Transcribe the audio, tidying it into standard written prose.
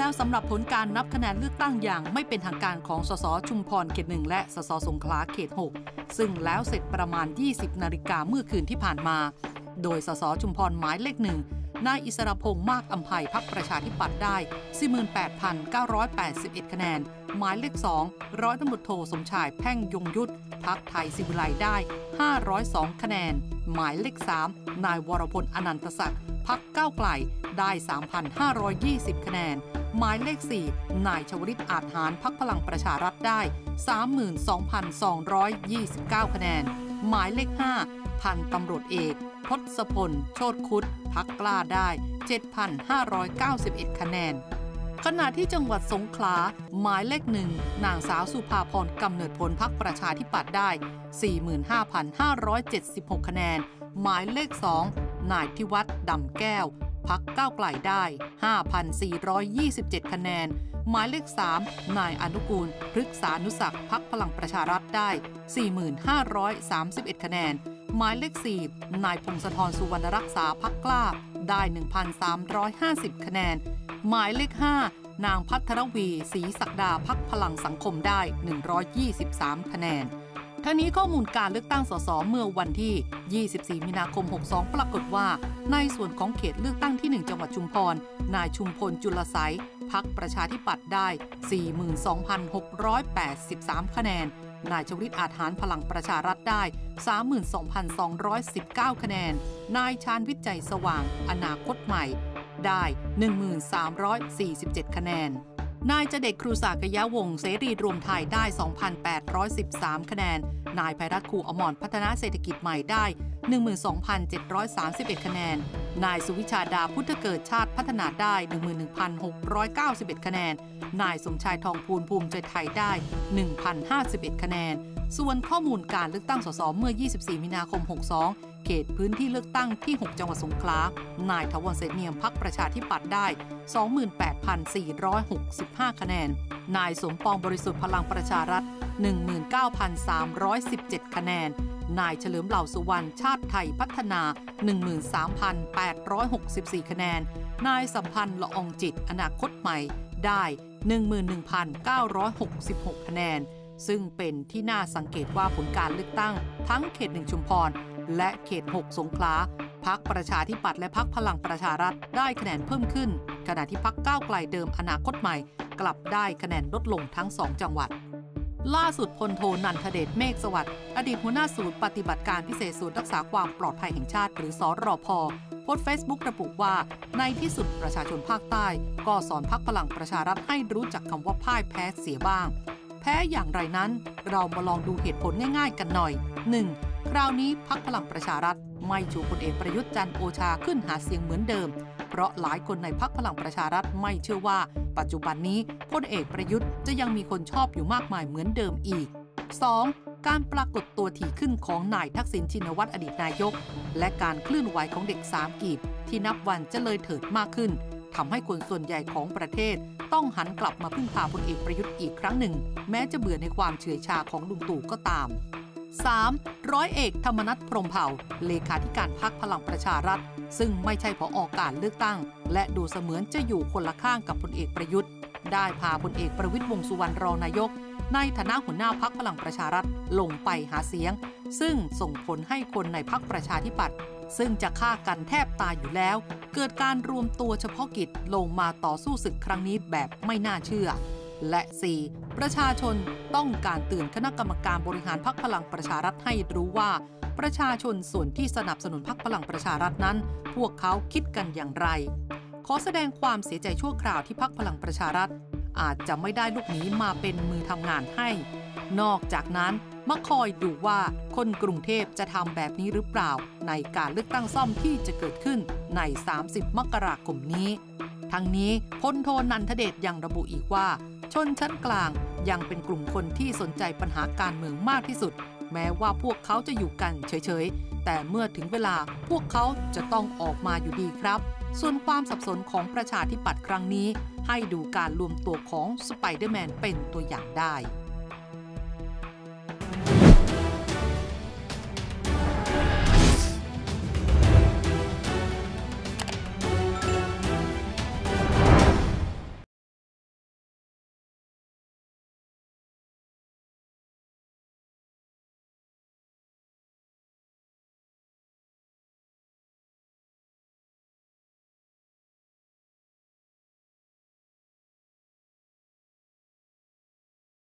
แล้วสำหรับผลการนับคะแนนเลือกตั้งอย่างไม่เป็นทางการของสสชุมพรเขต 1 และสสสงขลาเขต 6 ซึ่งแล้วเสร็จประมาณ 20 นาฬิกาเมื่อคืนที่ผ่านมาโดยสสชุมพรหมายเลข 1นายอิสรพงษ์มากอำไพพรรคประชาธิปัตย์ได้ 48,981 คะแนนหมายเลข 2ร้อยตำรวจโทสมชายแพ่งยงยุทธพรรคไทยศิวิไลได้ 502 คะแนนหมายเลข 3นายวรพลอนันตศักดิ์พรรคก้าวไกลได้ 3,520 คะแนนหมายเลข 4นายชวลิตอาจหารพรรคพลังประชารัฐได้ 32,229 คะแนนหมายเลข 5พันตำรวจเอกทศพลโชติคุดพรรคกล้าได้ 7,591 คะแนนขณะที่จังหวัดสงขลาหมายเลข 1นางสาวสุภาพรกำเนิดผลพรรคประชาธิปัตย์ได้ 45,576 คะแนนหมายเลข 2นายพิวัตรดำแก้วพรรคก้าวไกลได้ 5,427 คะแนนหมายเลข 3นายอนุกูลพฤกษานุศักดิ์พรรคพลังประชารัฐได้ 4,531 คะแนนหมายเลข 4นายพงศธรสุวรรณรักษาพรรคกล้าได้ 1,350 คะแนนหมายเลข 5นางภัทรวีศรีศักดาพรรคพลังสังคมได้ 123 คะแนนทั้งนี้ข้อมูลการเลือกตั้งสสเมื่อวันที่ 24 มีนาคม 62 ปรากฏว่าในส่วนของเขตเลือกตั้งที่ 1 จังหวัดชุมพรนายชุมพลจุลไสยพรรคประชาธิปัตย์ได้ 42,683 คะแนนนายชวลิตอาจหารพลังประชารัฐได้ 32,219 คะแนนนายชาญวิจัยสว่างอนาคตใหม่ได้ 1,347 คะแนนนายเจเดชครูสากยะวงศ์เสรีรวมไทยได้ 2,813 คะแนนนายไพรัตน์ครูอมรพัฒนาเศรษฐกิจใหม่ได้ 12,731 คะแนนนายสุวิชาดาพุทธเกิดชาติพัฒนาได้ 11,691 คะแนนนายสมชายทองพูนภูมิใจไทยได้ 1,051 คะแนนส่วนข้อมูลการเลือกตั้งสสเมื่อ 24 มีนาคม 62 เขตพื้นที่เลือกตั้งที่ 6 จังหวัดสงขลานายถาวรเสนเนียมพรรคประชาธิปัตย์ได้ 28,465 คะแนนนายสมปองบริสุทธิ์พลังประชารัฐ 19,317 คะแนนนายเฉลิมเหล่าสุวรรณชาติไทยพัฒนา 13,864 คะแนนนายสัมพันธ์ละอองจิตอนาคตใหม่ได้ 11,966 คะแนนซึ่งเป็นที่น่าสังเกตว่าผลการเลือกตั้งทั้งเขต 1 ชุมพรและเขต 6 สงขลาพรรคประชาธิปัตย์และพรรคพลังประชารัฐได้คะแนนเพิ่มขึ้นขณะที่พรรคก้าวไกลเดิมอนาคตใหม่กลับได้คะแนนลดลงทั้ง 2 จังหวัดล่าสุดพลโทนันทเดชเมฆสวัสดิ์อดีตหัวหน้าศูนย์ปฏิบัติการพิเศษศูนย์รักษาความปลอดภัยแห่งชาติหรือสรพ.โพสต์เฟซบุ๊กระบุว่าในที่สุดประชาชนภาคใต้ก็สอนพรรคพลังประชารัฐให้รู้จักคำว่าพ่ายแพ้เสียบ้างแพ้อย่างไรนั้นเรามาลองดูเหตุผลง่ายๆกันหน่อย 1. คราวนี้พรรคพลังประชารัฐไม่ชูพลเอกประยุทธ์จันทร์โอชาขึ้นหาเสียงเหมือนเดิมเพราะหลายคนในพรรคพลังประชารัฐไม่เชื่อว่าปัจจุบันนี้พลเอกประยุทธ์จะยังมีคนชอบอยู่มากมายเหมือนเดิมอีก 2. การปรากฏตัวถี่ขึ้นของนายทักษิณชินวัตรอดีตนายกและการเคลื่อนไหวของเด็ก3กีบที่นับวันจะเลยเถิดมากขึ้นทำให้คนส่วนใหญ่ของประเทศต้องหันกลับมาพึ่งพาพลเอกประยุทธ์อีกครั้งหนึ่งแม้จะเบื่อในความเฉื่อยชาของลุงตู่ก็ตาม 3. ร้อยเอกธรรมนัสพรหมเผ่าเลขาธิการพรรคพลังประชารัฐซึ่งไม่ใช่ผอ.การเลือกตั้งและดูเสมือนจะอยู่คนละข้างกับพลเอกประยุทธ์ได้พาพลเอกประวิตรวงษ์สุวรรณรองนายกในฐานะหัวหน้าพรรคพลังประชารัฐลงไปหาเสียงซึ่งส่งผลให้คนในพรรคประชาธิปัตย์ซึ่งจะฆ่ากันแทบตายอยู่แล้วเกิดการรวมตัวเฉพาะกิจลงมาต่อสู้ศึกครั้งนี้แบบไม่น่าเชื่อและ 4. ประชาชนต้องการเตือนคณะกรรมการบริหารพรรคพลังประชารัฐให้รู้ว่าประชาชนส่วนที่สนับสนุนพรรคพลังประชารัฐนั้นพวกเขาคิดกันอย่างไรขอแสดงความเสียใจชั่วคราวที่พรรคพลังประชารัฐอาจจะไม่ได้ลูกหนี้มาเป็นมือทำงานให้นอกจากนั้นมาคอยดูว่าคนกรุงเทพจะทำแบบนี้หรือเปล่าในการเลือกตั้งซ่อมที่จะเกิดขึ้นใน 30 มกราคมนี้ทั้งนี้พลโทนันทเดชยังระบุอีกว่าชนชั้นกลางยังเป็นกลุ่มคนที่สนใจปัญหาการเมืองมากที่สุดแม้ว่าพวกเขาจะอยู่กันเฉยๆแต่เมื่อถึงเวลาพวกเขาจะต้องออกมาอยู่ดีครับส่วนความสับสนของประชาธิปัตย์ครั้งนี้ให้ดูการรวมตัวของสไปเดอร์แมนเป็นตัวอย่างได้